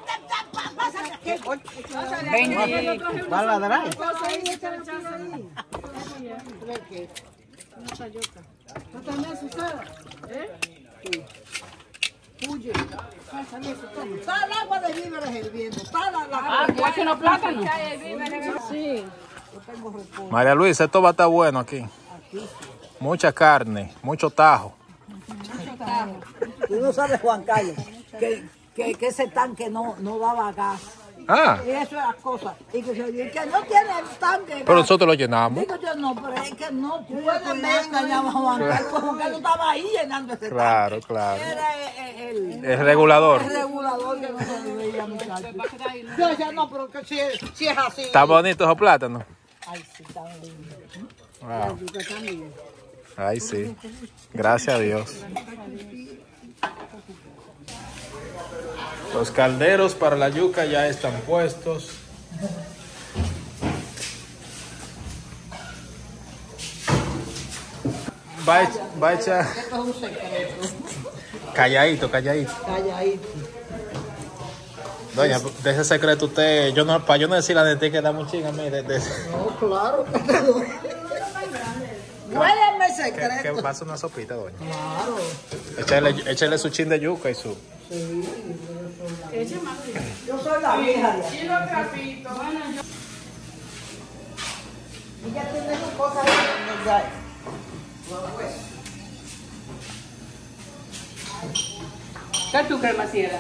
Va a ladrar. ¿No también, Susana? Huye. Está el agua de víveres hirviendo. Está la ¿Cuál son los plátanos? Sí. María Luisa, esto va a estar bueno aquí. Mucha carne, mucho tajo. Tú no sabes, Juan Carlos, que ese tanque no daba gas. Ah, Y eso es la cosa. Y que no tiene tanque. pero nosotros lo llenamos. Digo yo, no, pero es que no pueden ver engañar a Juan Carlos. Juan Carlos estaba ahí llenando ese Claro, tanque. claro. Era El regulador. el regulador que no se le veía, muchachos. Yo decía, no, pero que si es así. ¿Está bonito esos plátanos? Ay, sí, está lindo. Wow. Ay, sí. Gracias a Dios. Los calderos para la yuca ya están puestos. Va a echar. Esto es un secreto. Calladito. Calladito. Doña, de ese secreto usted, para yo no decir la de ti que da un chinga a mí. No, claro. Guárdame el secreto. Que pasa una sopita, doña. Claro. Échale su chin de yuca y su. Sí. Yo soy la vieja de aquí. Ella tiene sus cosas ahí. ¿Qué tú crees, Maciela?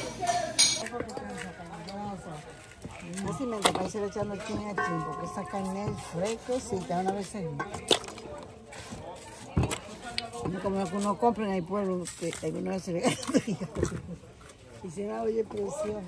Así me da para ir echando chin a chin, porque esa carne es frescosita una vez se como lo que uno compra en el pueblo, que alguna vez se le y se la oye presión.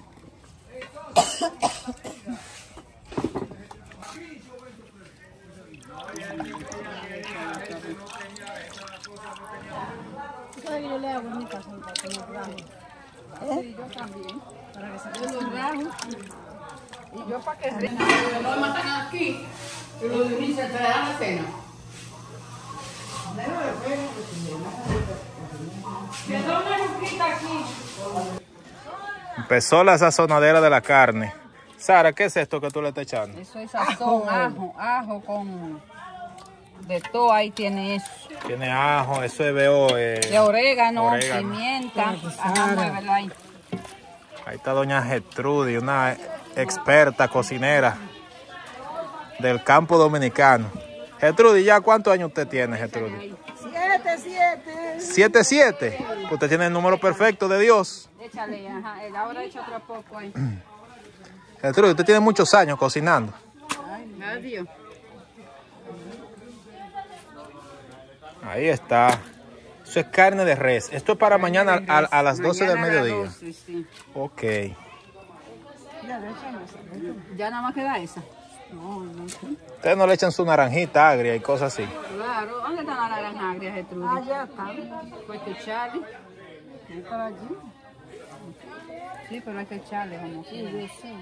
Yo le hago en mi casa para que no trabaje. Sí, yo también. Para que se los rajos. Y yo para que no matan aquí. Y los niños se traerán la cena. Quedó una juquita aquí. Empezó la sazonadera de la carne. Sara, ¿qué es esto que tú le estás echando? Eso es sazón, ajo con... De todo ahí tiene eso. Tiene ajo, eso es veo... de orégano, pimienta. Ajá, muévelo ahí. Ahí está doña Gertrudis, una experta cocinera del campo dominicano. Gertrudis, ¿ya cuántos años usted tiene, Gertrudis? 7. 7. Usted tiene el número perfecto de Dios. Échale, ajá. Ahora echa otro poco ahí. Gertrudis, usted tiene muchos años cocinando. Ay, adiós. Ahí está. Eso es carne de res. Esto es para mañana a las 12 del mediodía. 12, sí. Ok. Ya nada más queda esa. No. Ustedes no le echan su naranjita agria y cosas así. Claro. ¿Dónde está la naranja agria, Gertrudis? Ya está. Pues que echarle. Está allí. Sí, pero hay que echarle como que. Sí.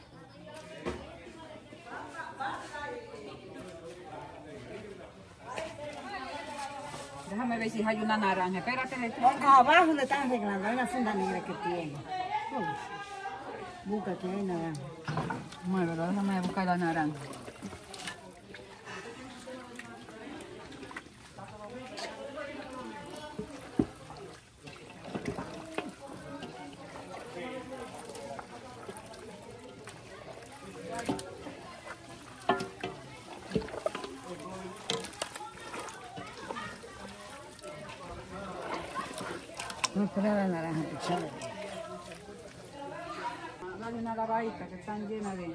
Déjame ver si hay una naranja. Espérate, Gertrudis. Abajo le están arreglando, hay una funda negra que tiene. Búscate ahí naranja. Muévelo, déjame buscar la naranja. No espera la naranja, echarle. Dale una lavadita que están llenas de...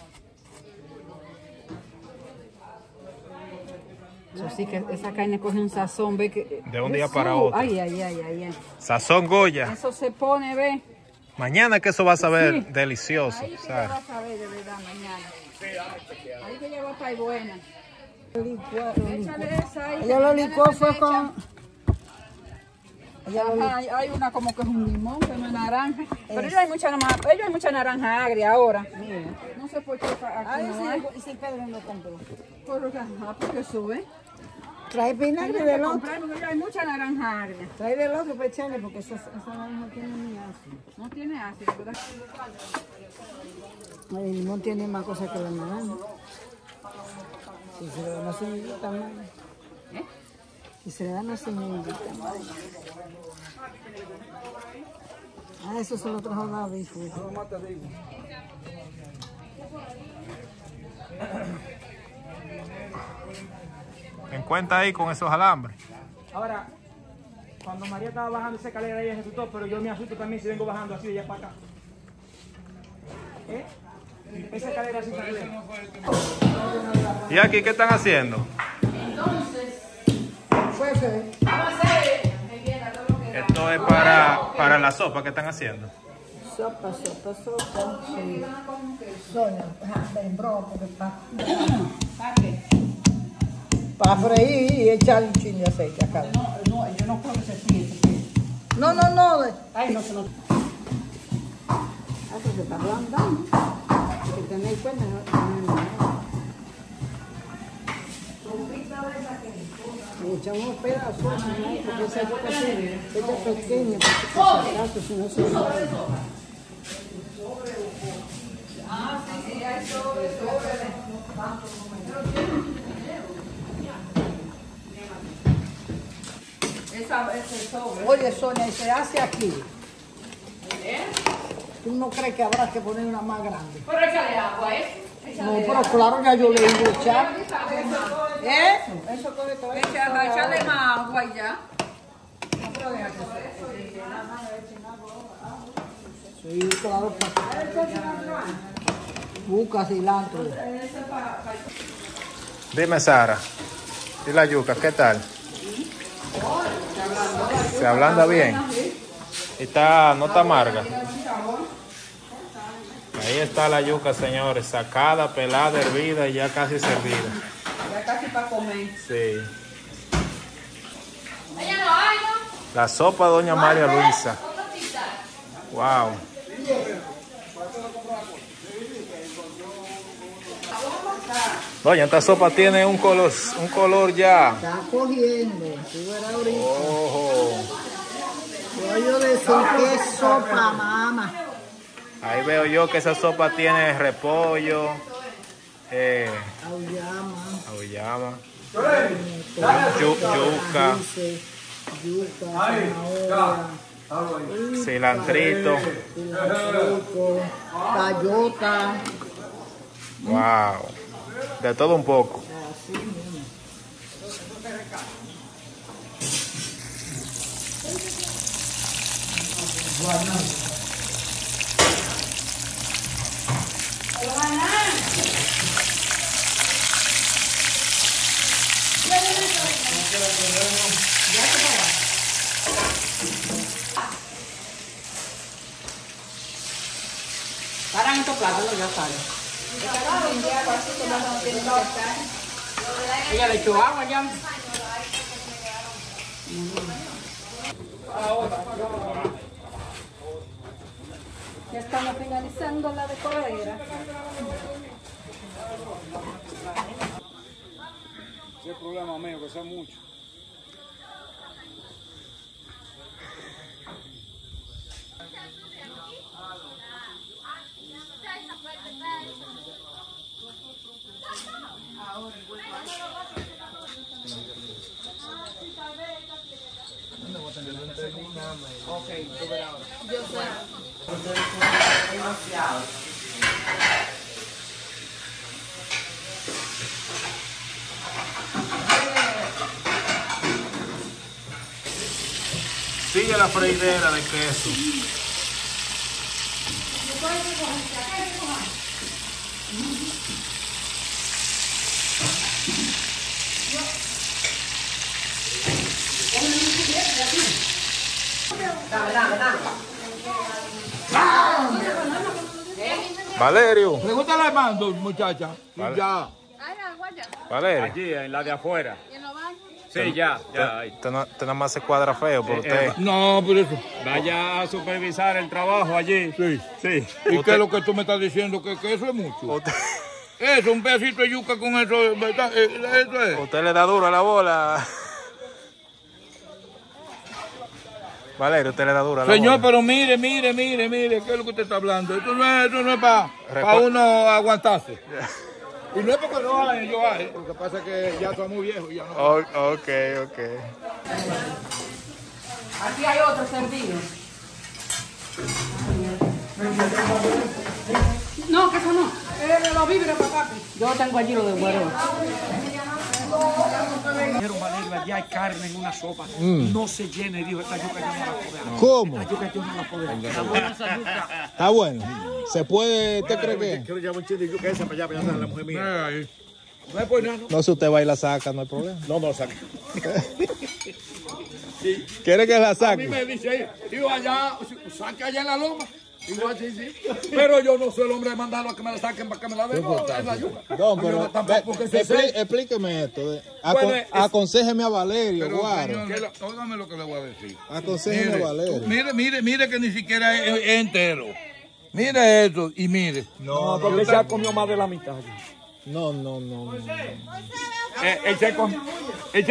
Eso sí que esa carne coge un sazón, ve que... De un día para otro. Ay. Sazón Goya. Eso se pone, ve. Mañana que eso va a saber delicioso. Ahí que ya va a saber de verdad mañana. Ahí que ya va a estar buena. Échale esa ahí. Ella lo licuó fue con... Ajá, hay una como que es un limón, que no es naranja. Pero ellos hay mucha naranja agria ahora. No sé por qué aquí no hay. Y si Pedro no compró. Porque sube. Trae vinagre del otro. Comprar porque hay mucha naranja agria. Trae del otro para echarle porque esa naranja no tiene ni ácido. No tiene ácido, ¿verdad? El limón tiene más cosas que la naranja. Si se le da una semillita más. Si se le da una semillita más. Eso se lo trajo David. ¿En cuenta ahí con esos alambres? Ahora, cuando María estaba bajando esa escalera, ella se asustó, pero yo me asusto también si vengo bajando así de allá para acá. Esa escalera así está bien. ¿Y aquí qué están haciendo? Esto es para la sopa que están haciendo. Sopa. Sí. Sonia, en broma, porque ¿Para qué? para freír y echar un chin de aceite acá. No, yo no creo que se fríe. No. Ay, no se lo... Eso se está ablandando. Hay que tener cuenta. Le echamos unos pedazos, ¿no? Porque esa boca es pequeña, porque si acaso, si no se mueve. Sí, hay sobre. Ese sobre. Oye, Sonia, se hace aquí. ¿Tú no crees que habrá que poner una más grande? Pero échale agua, ¿eh? No, pero claro, ya yo le iba a echar. Eso coge todo. Échale más agua y ya. Sí, claro. Busca cilantro. Dime, Sara. ¿Y la yuca qué tal? Se ablanda bien. Y no está amarga. Ahí está la yuca, señores. Sacada, pelada, hervida y ya casi servida. Ya casi para comer. Sí. La sopa de doña María Luisa. Wow. Doña, esta sopa tiene un color ya. Está cogiendo, tú verás ahorita. Ojo. Yo decir que es sopa, mamá. Ahí veo yo que esa sopa tiene repollo, auyama, yuca, cilantrito, cayota. Wow, de todo un poco. Paran estos platos, ya salen. Ella le echó agua ya. Ya estamos finalizando la decoradera. Ese es el problema mío, que sea mucho. Sigue la freidera de queso. Valerio. Pregúntale a Armando, muchacha. Vale. Ya. Valerio. Allí, en la de afuera. Sí, ya. Usted nada más se cuadra feo por usted. No, por eso. Vaya a supervisar el trabajo allí. Sí. Sí. ¿Y qué es lo que tú me estás diciendo? Que eso es mucho. Eso, un pedacito de yuca con eso, ¿verdad? Eso es. Usted le da duro a la bola. Valerio, usted le da duro a la Señor, bola. pero mire, ¿qué es lo que usted está hablando? Eso no es para uno aguantarse. Y no es porque no hay, yo hay. Lo que pasa es que ya estamos muy viejos y ya no. Ok. Aquí hay otro servido. No, que eso no. Los víveres para papi. Yo tengo allí lo de huevo. Pero Valerio, allá hay carne en una sopa. No se llene, dijo, esta yuca yo no la puedo. ¿Cómo? Esta yuca yo no la puedo. Está buena esa yuca. Está bueno. ¿Se puede, usted cree que? Quiero llevar un chile de yuca esa para allá, para allá, la mujer mía. No es por nada. No, si usted va y la saca, no hay problema. No, saca. ¿Quiere que la A mí saque? me dice, tío, allá, saque allá en la loma. Digo así, sí. Pero yo no soy el hombre de mandarlo a que me la saquen para que me la den. No, es la yuca. Don, pero tampoco que se sé. explíqueme esto. Bueno, Aconséjeme a Valerio, Pero, Guaro. señor, óigame lo que le voy a decir. Aconsejeme a Valerio. Mire que ni siquiera es entero. Mire eso y mire. No, Porque ya comió más de la mitad. no. Él se comió